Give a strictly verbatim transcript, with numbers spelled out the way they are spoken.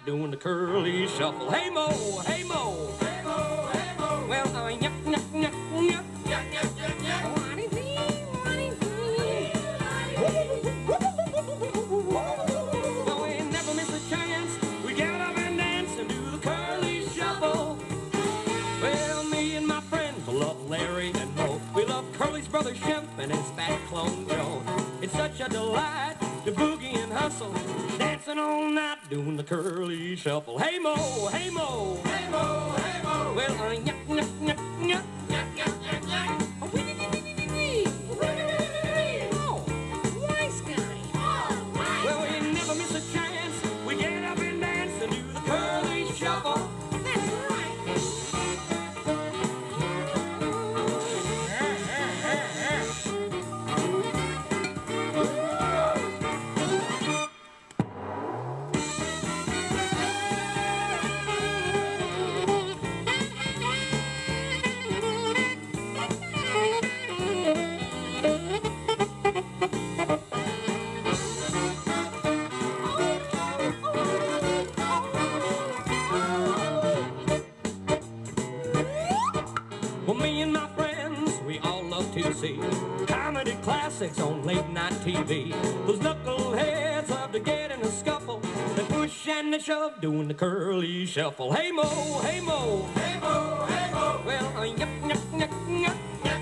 doing the curly shuffle. Hey Mo, hey Mo, Hey Mo, hey Mo. well, uh, yuck, yuck, yuck, yuck. Yuck, yuck, yuck, yuck. What is he? What is he? Well, we never miss a chance. We get up and dance and do the curly shuffle. Well, me and my friends love Larry and Mo. We love Curly's brother Shemp and his fat clone Joe. It's such a delight to boogie and hustle, dancing all night doing the curly shuffle. Hey Mo, hey Mo, Hey Mo, hey Mo. well, uh, yuck, yuck, yuck, yuck. Yuck, yuck, yuck, yuck. Oh, wee, wee, wee, wee, wee, wee. Oh, nice guy. Oh, my. Well, we never miss a chance. We get up and dance and do the curly shuffle. That's right. Well, me and my friends, we all love to see comedy classics on late night T V. Those knuckleheads love to get in a scuffle. They push and they shove, doing the curly shuffle. Hey Mo, hey Mo, Hey Mo, hey Mo. well, uh, yuck, yuck, yuck, yuck. Yuck,